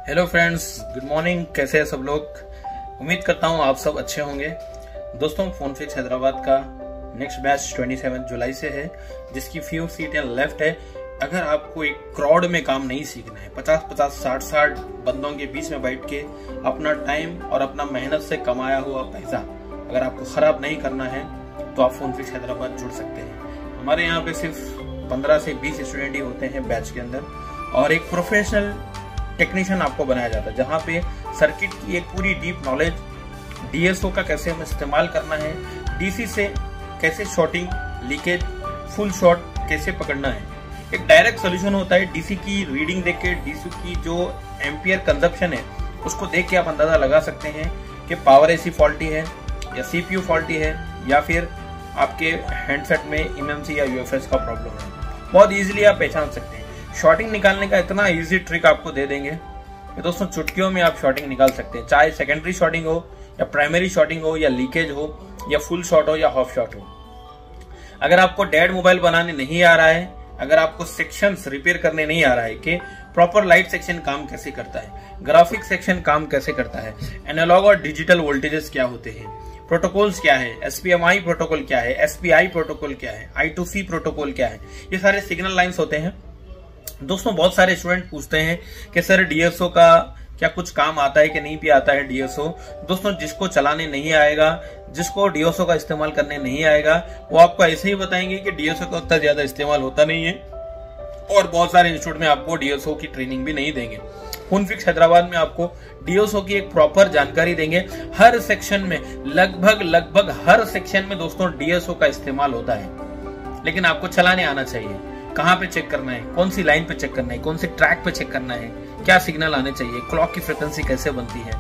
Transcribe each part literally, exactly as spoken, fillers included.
Hello friends, good morning. कैसे हैं सब लोग? उम्मीद करता हूं आप सब अच्छे होंगे। दोस्तों, फोनफिक्स हैदराबाद का नेक्स्ट बैच सत्ताईस जुलाई से है, जिसकी फ्यू सीटें लेफ्ट है। अगर आपको एक क्राउड में काम नहीं सीखना है, पचास पचास साठ साठ बंदों के बीच में बैठ के अपना टाइम और अपना मेहनत से कमाया हुआ पैसा अगर आपको खराब नहीं करना है, तो आप फोनफिक्स हैदराबाद जुड़ सकते हैं। हमारे यहाँ पे सिर्फ पंद्रह से बीस स्टूडेंट ही होते हैं बैच के अंदर, और एक प्रोफेशनल टेक्नीशियन आपको बनाया जाता है, जहाँ पे सर्किट की एक पूरी डीप नॉलेज, डीएसओ का कैसे हमें इस्तेमाल करना है, डीसी से कैसे शॉर्टिंग, लीकेज, फुल शॉट कैसे पकड़ना है। एक डायरेक्ट सोल्यूशन होता है। डीसी की रीडिंग देख के, डीसी की जो एम्पियर कंजप्शन है उसको देख के आप अंदाजा लगा सकते हैं कि पावर एसी फॉल्टी है या सीपीयू फॉल्टी है या फिर आपके हैंडसेट में एमएमसी या यूएफएस का प्रॉब्लम है। बहुत इजीली आप पहचान सकते हैं। शॉर्टिंग निकालने का इतना इजी ट्रिक आपको दे देंगे कि दोस्तों चुटकियों में आप शॉर्टिंग निकाल सकते हैं, चाहे सेकेंडरी शॉर्टिंग हो या प्राइमरी शॉर्टिंग हो या लीकेज हो या फुल शॉट हो या हाफ शॉट हो। अगर आपको डेड मोबाइल बनाने नहीं आ रहा है, अगर आपको सेक्शंस रिपेयर करने नहीं आ रहा है कि प्रॉपर लाइट सेक्शन काम कैसे करता है, ग्राफिक सेक्शन काम कैसे करता है, एनालॉग और डिजिटल वोल्टेजेस क्या होते हैं, प्रोटोकॉल्स क्या है, एसपीएमआई प्रोटोकॉल क्या है, एसपीआई प्रोटोकॉल क्या है, आई टू सी प्रोटोकॉल क्या है, ये सारे सिग्नल लाइंस होते हैं। दोस्तों, बहुत सारे स्टूडेंट पूछते हैं कि सर डीएसओ का क्या कुछ काम आता है कि नहीं भी आता है डीएसओ। दोस्तों, जिसको चलाने नहीं आएगा, जिसको डीएसओ का इस्तेमाल करने नहीं आएगा, वो आपको ऐसे ही बताएंगे कि डीएसओ का उतना ज्यादा इस्तेमाल होता नहीं है, और बहुत सारे इंस्टीट्यूट में आपको डीएसओ की ट्रेनिंग भी नहीं देंगे। फोनफिक्स हैदराबाद में आपको डीएसओ की एक प्रॉपर जानकारी देंगे। हर सेक्शन में, लगभग लगभग हर सेक्शन में दोस्तों डीएसओ का इस्तेमाल होता है, लेकिन आपको चलाने आना चाहिए। कहाँ पे चेक करना है, कौन सी लाइन पे चेक करना है, कौन सी ट्रैक पे चेक करना है, क्या सिग्नल आने चाहिए, क्लॉक की फ्रीक्वेंसी कैसे बनती है,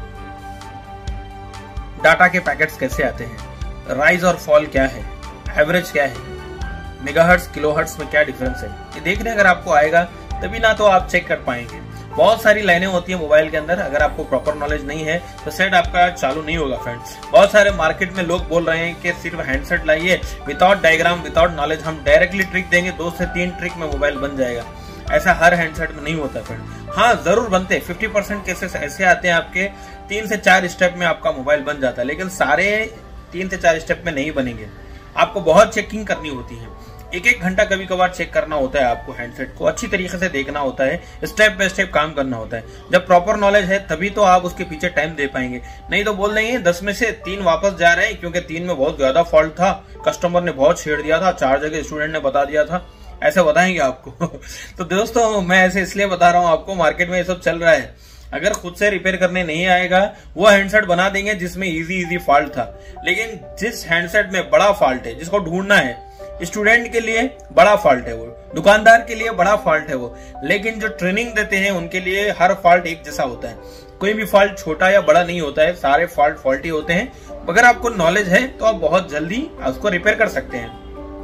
डाटा के पैकेट्स कैसे आते हैं, राइज और फॉल क्या है, एवरेज क्या है, मेगाहर्ट्ज किलोहर्ट्ज में क्या डिफरेंस है, ये देखने अगर आपको आएगा तभी ना तो आप चेक कर पाएंगे। बहुत सारी लाइनें होती है मोबाइल के अंदर, अगर आपको प्रॉपर नॉलेज नहीं है तो सेट आपका चालू नहीं होगा फ्रेंड्स। बहुत सारे मार्केट में लोग बोल रहे हैं कि सिर्फ हैंडसेट लाइए, विदाउट डायग्राम, विदाउट नॉलेज, हम डायरेक्टली ट्रिक देंगे, दो से तीन ट्रिक में मोबाइल बन जाएगा। ऐसा हर हैंडसेट में नहीं होता फ्रेंड। हाँ, जरूर बनते हैं, फिफ्टी परसेंट केसेस ऐसे आते हैं आपके तीन से चार स्टेप में आपका मोबाइल बन जाता है, लेकिन सारे तीन से चार स्टेप में नहीं बनेंगे। आपको बहुत चेकिंग करनी होती है, एक एक घंटा कभी कभार चेक करना होता है, आपको हैंडसेट को अच्छी तरीके से देखना होता है, स्टेप बाय स्टेप काम करना होता है। जब प्रॉपर नॉलेज है तभी तो आप उसके पीछे टाइम दे पाएंगे, नहीं तो बोल देंगे दस में से तीन वापस जा रहे हैं क्योंकि तीन में बहुत ज्यादा फॉल्ट था, कस्टमर ने बहुत छेड़ दिया था, चार जगह स्टूडेंट ने बता दिया था, ऐसे बताएंगे आपको। तो दोस्तों, मैं ऐसे इसलिए बता रहा हूँ आपको, मार्केट में ये सब चल रहा है। अगर खुद से रिपेयर करने नहीं आएगा, वो हैंडसेट बना देंगे जिसमें इजी इजी फॉल्ट था, लेकिन जिस हैंडसेट में बड़ा फॉल्ट है, जिसको ढूंढना है, स्टूडेंट के लिए बड़ा फॉल्ट है वो, दुकानदार के लिए बड़ा फॉल्ट है वो, लेकिन जो ट्रेनिंग देते हैं उनके लिए हर फॉल्ट एक जैसा होता है। कोई भी फॉल्ट छोटा या बड़ा नहीं होता है, सारे फॉल्ट फॉल्टी होते हैं। अगर आपको नॉलेज है तो आप बहुत जल्दी उसको रिपेयर कर सकते हैं।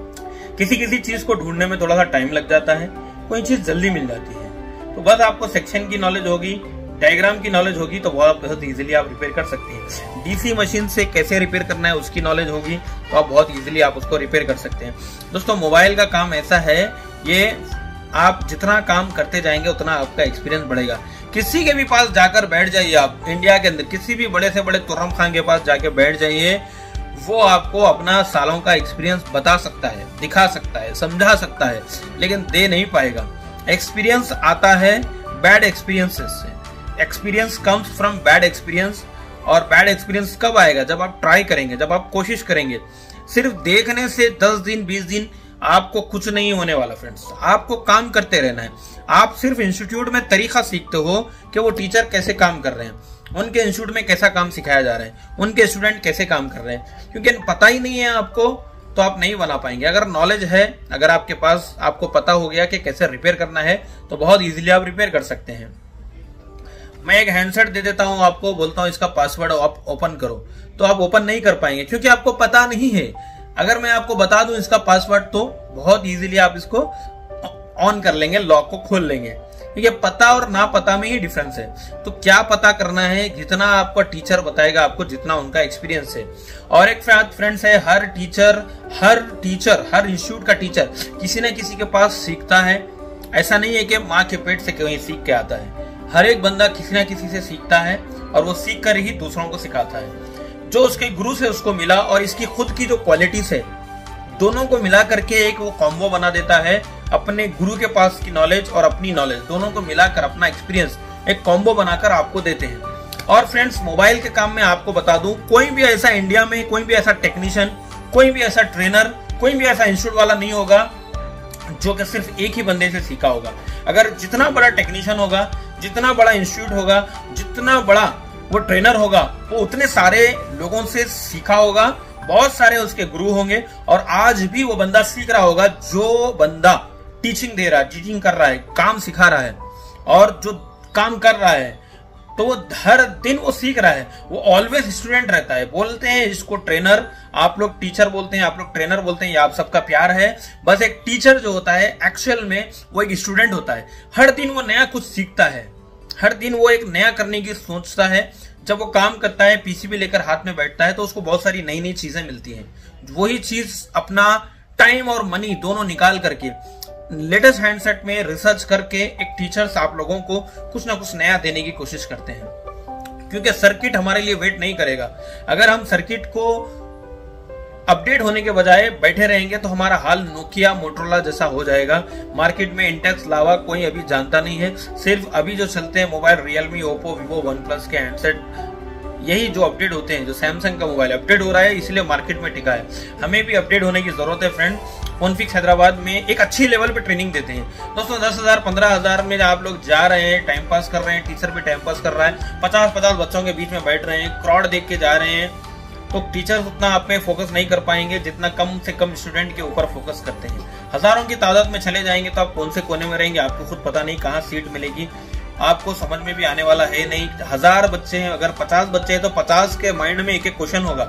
किसी किसी चीज को ढूंढने में थोड़ा सा टाइम लग जाता है, कोई चीज जल्दी मिल जाती है। तो बस आपको सेक्शन की नॉलेज होगी, डायग्राम की नॉलेज होगी, तो बहुत बहुत इजीली आप रिपेयर कर सकते हैं। डीसी मशीन से कैसे रिपेयर करना है उसकी नॉलेज होगी तो आप बहुत इजीली आप उसको रिपेयर कर सकते हैं। दोस्तों, मोबाइल का काम ऐसा है, ये आप जितना काम करते जाएंगे उतना आपका एक्सपीरियंस बढ़ेगा। किसी के भी पास जाकर बैठ जाइए, आप इंडिया के अंदर किसी भी बड़े से बड़े तुर्रम खान के पास जाके बैठ जाइए, वो आपको अपना सालों का एक्सपीरियंस बता सकता है, दिखा सकता है, समझा सकता है, लेकिन दे नहीं पाएगा। एक्सपीरियंस आता है बैड एक्सपीरियंसेस से। Experience comes from bad experience, और बैड एक्सपीरियंस कब आएगा? जब आप ट्राई करेंगे, जब आप कोशिश करेंगे। सिर्फ देखने से दस दिन बीस दिन आपको कुछ नहीं होने वाला फ्रेंड्स, आपको काम करते रहना है। आप सिर्फ इंस्टीट्यूट में तरीका सीखते हो कि वो टीचर कैसे काम कर रहे हैं, उनके इंस्टीट्यूट में कैसा काम सिखाया जा रहा है, उनके स्टूडेंट कैसे काम कर रहे हैं, क्योंकि पता ही नहीं है आपको तो आप नहीं बना पाएंगे। अगर नॉलेज है, अगर आपके पास, आपको पता हो गया कि कैसे रिपेयर करना है, तो बहुत इजीली आप रिपेयर कर सकते हैं। मैं एक हैंडसेट दे देता हूं आपको, बोलता हूं इसका पासवर्ड आप ओपन करो, तो आप ओपन नहीं कर पाएंगे क्योंकि आपको पता नहीं है। अगर मैं आपको बता दूं इसका पासवर्ड, तो बहुत इजीली आप इसको ऑन कर लेंगे, लॉक को खोल लेंगे। ये पता और ना पता में ही डिफरेंस है। तो क्या पता करना है? जितना आपका टीचर बताएगा आपको, जितना उनका एक्सपीरियंस है। और एक फ्रेंड्स है, हर टीचर हर टीचर हर इंस्टीट्यूट का टीचर किसी न किसी के पास सीखता है। ऐसा नहीं है कि माँ के पेट से कहीं सीख के आता है। हर एक बंदा किसी ना किसी से सीखता है और वो सीख कर ही दूसरों को सिखाता है। जो उसके गुरु से उसको मिला और इसकी खुद की जो क्वालिटीज है, दोनों को मिला करके एक वो कॉम्बो बना देता है। अपने गुरु के पास की नॉलेज और अपनी नॉलेज दोनों को मिलाकर अपना एक्सपीरियंस एक कॉम्बो बनाकर आपको देते हैं। और फ्रेंड्स, मोबाइल के काम में आपको बता दूं, कोई भी ऐसा इंडिया में कोई भी ऐसा टेक्नीशियन, कोई भी ऐसा ट्रेनर, कोई भी ऐसा इंस्टीट्यूट वाला नहीं होगा जो कि सिर्फ एक ही बंदे से सीखा होगा। अगर जितना बड़ा टेक्नीशियन होगा, जितना बड़ा इंस्टीट्यूट होगा, जितना बड़ा वो ट्रेनर होगा, वो उतने सारे लोगों से सीखा होगा, बहुत सारे उसके गुरु होंगे और आज भी वो बंदा सीख रहा होगा। जो बंदा टीचिंग दे रहा है, टीचिंग कर रहा है, काम सिखा रहा है और जो काम कर रहा है, तो वो हर दिन वो सीख रहा है, वो ऑलवेज स्टूडेंट रहता है। बोलते हैं इसको ट्रेनर, आप लोग टीचर बोलते हैं, आप लोग ट्रेनर बोलते हैं, ये आप सबका प्यार है। बस एक टीचर जो होता है एक्चुअल में वो एक स्टूडेंट होता है। हर दिन वो नया कुछ सीखता है, हर दिन वो एक नया करने की सोचता है। जब वो काम करता है, पीसीबी लेकर हाथ में बैठता है, तो उसको बहुत सारी नई नई चीजें मिलती हैं। वही चीज अपना टाइम और मनी दोनों निकाल करके लेटेस्ट हैंडसेट में रिसर्च करके एक टीचर्स आप लोगों को कुछ ना कुछ नया देने की कोशिश करते हैं, क्योंकि सर्किट हमारे लिए वेट नहीं करेगा। अगर हम सर्किट को अपडेट होने के बजाय बैठे रहेंगे तो हमारा हाल नोकिया मोटरोला जैसा हो जाएगा। मार्केट में इंटेक्स लावा कोई अभी जानता नहीं है। सिर्फ अभी जो चलते हैं mobile Realme, Oppo, Vivo, OnePlus के हैंडसेट, यही जो अपडेट होते हैं। जो सैमसंग का मोबाइल अपडेट हो रहा है इसलिए मार्केट में टिका है। हमें भी अपडेट होने की जरूरत है फ्रेंड। फोनफिक्स हैदराबाद में एक अच्छी लेवल पे ट्रेनिंग देते हैं दोस्तों। दस हजार पंद्रह हजार में आप लोग जा रहे हैं, टाइम पास कर रहे हैं, टीचर भी टाइम पास कर रहा है, पचास पचास बच्चों के बीच में बैठ रहे हैं, क्राउड देख के जा रहे हैं, तो टीचर्स उतना आप पे फोकस नहीं कर पाएंगे जितना कम से कम स्टूडेंट के ऊपर फोकस करते हैं। हजारों की तादाद में चले जाएंगे तो आप कौन से कोने में रहेंगे आपको खुद पता नहीं, कहाँ सीट मिलेगी आपको समझ में भी आने वाला है नहीं। हजार बच्चे हैं, अगर पचास बच्चे हैं तो पचास के माइंड में एक एक क्वेश्चन होगा,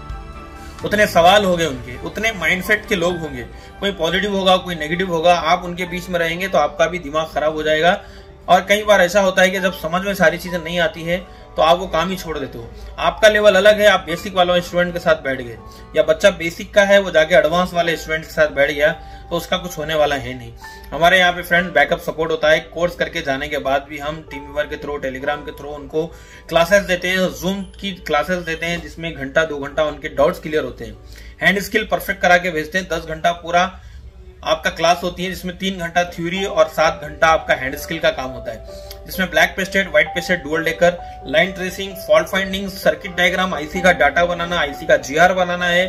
उतने सवाल होंगे उनके, उतने माइंडसेट के लोग होंगे, कोई पॉजिटिव होगा, कोई नेगेटिव होगा। आप उनके बीच में रहेंगे तो आपका भी दिमाग खराब हो जाएगा। और कई बार ऐसा होता है कि जब समझ में सारी चीजें नहीं आती है तो आप वो काम ही छोड़ देते हो। आपका लेवल अलग है, आप बेसिक वाले स्टूडेंट के साथ बैठ गए, या बच्चा बेसिक का है वो जाके एडवांस वाले स्टूडेंट के साथ बैठ गया, तो उसका कुछ होने वाला है नहीं। हमारे यहाँ पे फ्रेंड बैकअप सपोर्ट होता है। कोर्स करके जाने के बाद भी हम टीम व्यूअर के थ्रू, टेलीग्राम के थ्रू उनको क्लासेस देते हैं, जूम की क्लासेस देते हैं जिसमें घंटा दो घंटा उनके डाउट्स क्लियर होते हैं। हैंड स्किल परफेक्ट करा के भेजते हैं। दस घंटा पूरा आपका क्लास होती है जिसमें तीन घंटा थ्योरी और सात घंटा आपका हैंड स्किल का काम होता है, जिसमें black pasted, white pasted, dual decker, line tracing, fault finding, circuit diagram, IC का डाटा बनाना, आईसी का जीआर बनाना है,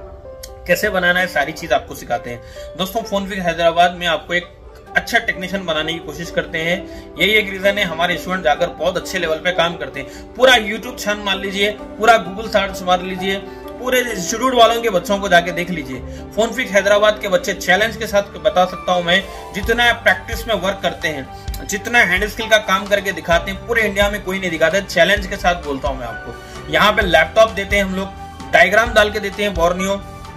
कैसे बनाना है, सारी चीज आपको सिखाते हैं दोस्तों। फोनफिक्स हैदराबाद में आपको एक अच्छा टेक्नीशियन बनाने की कोशिश करते हैं। यही एक रीजन है हमारे स्टूडेंट जाकर बहुत अच्छे लेवल पे काम करते हैं। पूरा यूट्यूब छान मार लीजिए, पूरा गूगल सर्च मार लीजिए, पूरे इंस्टीट्यूट वालों के बच्चों को जाके देख लीजिए। फोनफिक्स हैदराबाद के बच्चे चैलेंज के साथ बता सकता हूं मैं, जितना प्रैक्टिस में वर्क करते हैं, जितना हैंड स्किल का काम करके दिखाते हैं, पूरे इंडिया में कोई नहीं दिखाता है। चैलेंज के साथ बोलता हूं मैं आपको। यहाँ पे लैपटॉप देते हैं हम लोग, डायग्राम डाल के देते हैं, बोर्नियो,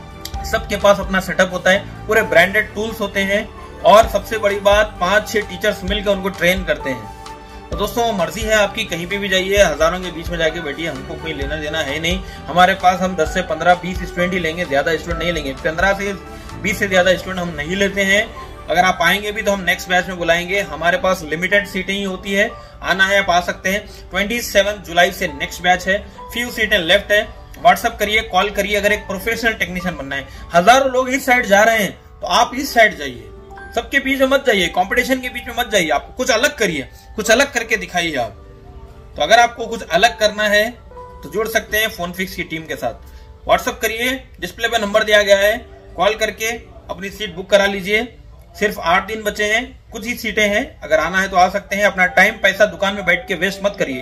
सबके पास अपना सेटअप होता है, पूरे ब्रांडेड टूल्स होते हैं और सबसे बड़ी बात पांच छह टीचर्स मिलकर उनको ट्रेन करते हैं। तो दोस्तों मर्जी है आपकी, कहीं पे भी जाइए, हजारों के बीच में जाके बैठिए, हमको कोई लेना देना है नहीं। हमारे पास हम दस से पंद्रह बीस स्टूडेंट ही लेंगे, ज्यादा स्टूडेंट नहीं लेंगे। पंद्रह से बीस से ज्यादा स्टूडेंट हम नहीं लेते हैं। अगर आप आएंगे भी तो हम नेक्स्ट बैच में बुलाएंगे। हमारे पास लिमिटेड सीटें ही होती है, आना है आप आ सकते हैं। सत्ताईस जुलाई से नेक्स्ट बैच है, फ्यू सीटें लेफ्ट है। व्हाट्सअप करिए, कॉल करिए। अगर एक प्रोफेशनल टेक्नीशियन बनना है, हजारों लोग इस साइड जा रहे हैं तो आप इस साइड जाइए, सबके बीच में मत जाइए, कंपटीशन के बीच में मत जाइए। आप कुछ अलग करिए, कुछ अलग करके दिखाइए आप। तो अगर आपको कुछ अलग करना है तो जुड़ सकते हैं फोनफिक्स की टीम के साथ। व्हाट्सअप करिए, डिस्प्ले पे नंबर दिया गया है, कॉल करके अपनी सीट बुक करा लीजिए। सिर्फ आठ दिन बचे हैं, कुछ ही सीटें हैं, अगर आना है तो आ सकते हैं। अपना टाइम पैसा दुकान में बैठ के वेस्ट मत करिए,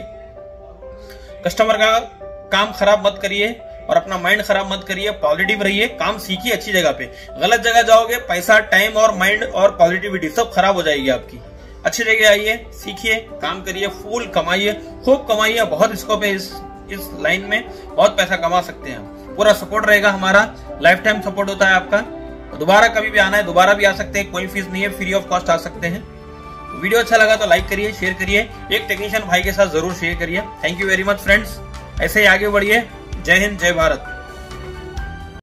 कस्टमर का काम खराब मत करिए और अपना माइंड खराब मत करिए। पॉजिटिव रहिए, काम सीखिए अच्छी जगह पे। गलत जगह जाओगे, पैसा, टाइम और माइंड और पॉजिटिविटी सब खराब हो जाएगी आपकी। अच्छी जगह आइए, सीखिए, काम करिए, फुल कमाइए, खूब कमाइए। बहुत स्कोप है इस इस लाइन में, बहुत पैसा कमा सकते हैं। पूरा सपोर्ट रहेगा हमारा, लाइफ टाइम सपोर्ट होता है आपका। दोबारा कभी भी आना है दोबारा भी आ सकते हैं, कोई फीस नहीं है, फ्री ऑफ कॉस्ट आ सकते हैं। वीडियो अच्छा लगा तो लाइक करिए, शेयर करिए, एक टेक्नीशियन भाई के साथ जरूर शेयर करिए। Thank you very much friends, ऐसे ही आगे बढ़िए। जय हिंद, जय भारत।